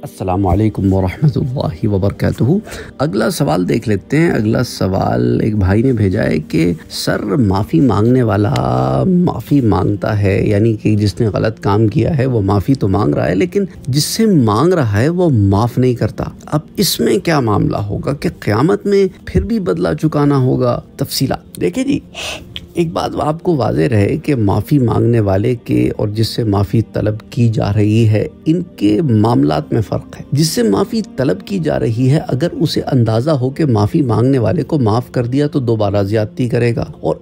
السلام علیکم ورحمۃ اللہ وبرکاتہ۔ اگلا سوال دیکھ لیتے ہیں۔ اگلا سوال ایک بھائی نے بھیجا ہے کہ سر معافی مانگنے والا معافی مانگتا ہے، یعنی کہ جس نے غلط کام کیا ہے وہ معافی تو مانگ رہا ہے لیکن جس سے مانگ رہا ہے وہ معاف نہیں کرتا، اب اس میں کیا معاملہ ہوگا کہ قیامت میں پھر بھی بدلہ چکانا ہوگا؟ تفصیلات دیکھیں جی۔ ایک بات آپ کو واضح رہے کہ معافی مانگنے والے کے اور جس سے معافی طلب کی جا رہی ہے ان کے معاملات میں فرق ہے۔ جس سے معافی طلب کی جا رہی ہے اگر اسے اندازہ ہو کہ معافی مانگنے والے کو معاف کر دیا تو دوبارہ زیادتی کرے گا اور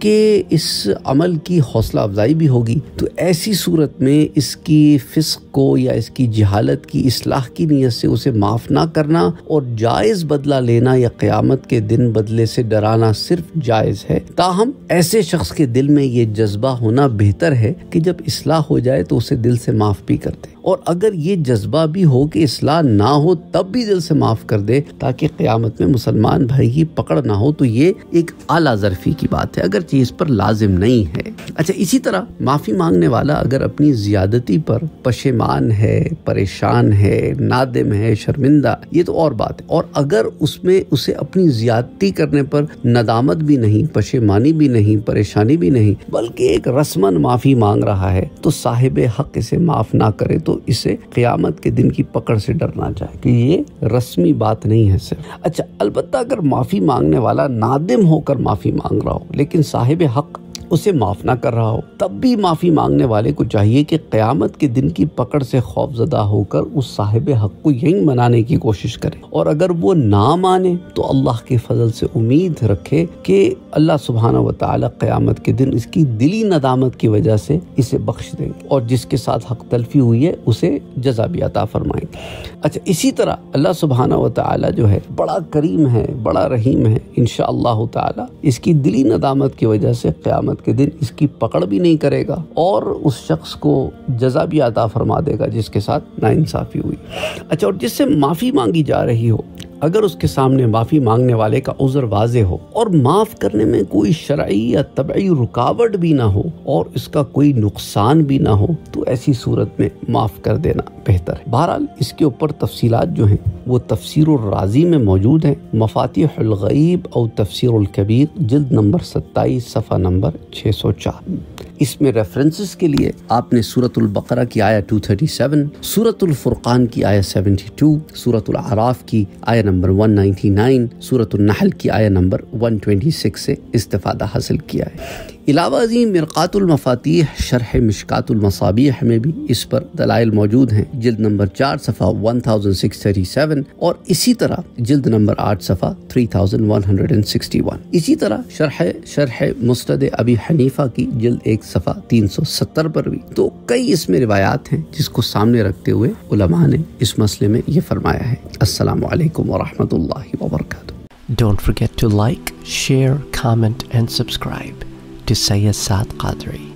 اس عمل کی حوصلہ افزائی بھی ہوگی، تو ایسی صورت میں اس کی فسق کو یا اس کی جہالت کی اصلاح کی نیت سے اسے معاف نہ کرنا اور جائز بدلہ لینا یا قیامت کے دن بدلے سے ڈرانا صرف جائز ہے۔ تاہم ایسے شخص کے دل میں یہ جذبہ ہونا بہتر ہے کہ جب اصلاح ہو جائے تو اسے دل سے معاف بھی کر دے، اور اگر یہ جذبہ بھی ہو کہ اصلاح نہ ہو تب بھی دل سے معاف کر دے تاکہ قیامت میں مسلمان بھائی کی پکڑ نہ ہو، تو یہ ایک اعلیٰ ظرفی کی بات ہے، اگرچہ اس پر لازم نہیں ہے۔ اچھا، اسی طرح معافی مانگنے والا اگر اپنی زیادتی پر پشیمان ہے، پریشان ہے، نادم ہے، شرمندہ، یہ تو اور بات ہے، اور اگر اس میں اسے اپنی زیادتی کرنے پر ندامت بھی نہیں، پشیمانی بھی نہیں، پریشانی بھی نہیں، بلکہ ایک رسماً معافی مانگ رہا ہے، تو صاحب حق اسے معاف نہ کرے تو اسے قیامت کے دن کی پکڑ سے ڈرنا چاہیے کہ یہ رسمی بات نہیں ہے صرف۔ اچھا، البتہ اگر معافی مانگنے والا نادم ہو کر معافی مانگ رہا ہو لیکن صاحب حق اسے معاف نہ کر رہا ہو، تب بھی معافی مانگنے والے کو چاہیے کہ قیامت کے دن کی پکڑ سے خوف زدہ ہو کر اس صاحب حق کو یہی منانے کی کوشش کرے، اور اگر وہ نہ مانے تو اللہ کے فضل سے امید رکھے کہ اللہ سبحانہ و تعالی قیامت کے دن اس کی دلی ندامت کی وجہ سے اسے بخش دیں گے، اور جس کے ساتھ حق تلفی ہوئی ہے اسے جزا بھی عطا فرمائیں گے۔ اچھا، اسی طرح اللہ سبحانہ و تعالی جو ہے بڑا کریم ہے، بڑا رحیم ہے، انشاءاللہ تعالی اس کی دلی ندامت کی وجہ سے قیامت کے دن اس کی پکڑ بھی نہیں کرے گا اور اس شخص کو جزا بھی عطا فرما دے گا جس کے ساتھ ناانصافی ہوئی۔ اچھا، اور جس سے معافی مانگی جا رہی ہو اگر اس کے سامنے معافی مانگنے والے کا عذر واضح ہو اور معاف کرنے میں کوئی شرعی یا طبعی رکاوٹ بھی نہ ہو اور اس کا کوئی نقصان بھی نہ ہو تو ایسی صورت میں معاف کر دینا بہتر ہے۔ بہرحال اس کے اوپر تفصیلات جو ہیں وہ تفسیر الرازی میں موجود ہیں، مفاتیح الغیب اور تفسیر الکبیر جلد نمبر 27 صفحہ نمبر 604۔ اس میں ریفرنسز کے لیے آپ نے سورۃ البقرہ کی آیہ 237، سورۃ الفرقان کی آیہ 72، سورۃ الاعراف کی آیہ نمبر 199، سورۃ النحل کی آیہ نمبر 126 سے استفادہ حاصل کیا ہے۔ علاوہ ازیں مرقات المفاتیح شرح مشکات المصابیح میں بھی اس پر دلائل موجود ہیں، جلد نمبر 4 صفحہ 1637، اور اسی طرح جلد نمبر 8 صفحہ 3161۔ اسی طرح شرح مسند ابی حنیفہ کی جلد 1 صفحہ 370 پر بھی تو کئی اس میں روایات ہیں جس کو سامنے رکھتے ہوئے علماء نے اس مسئلے میں یہ فرمایا ہے۔ السلام علیکم ورحمۃ اللہ وبرکاتہ۔ Don't forget to like, share, comment and subscribe to Sayyid Saad Qadri.